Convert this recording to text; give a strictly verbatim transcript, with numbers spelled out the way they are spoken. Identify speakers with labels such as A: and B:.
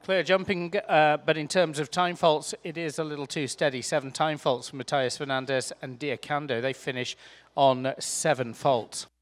A: Clear jumping, uh, but in terms of time faults, it is a little too steady. Seven time faults for Matthias Fernandez and Diacando. They finish on seven faults.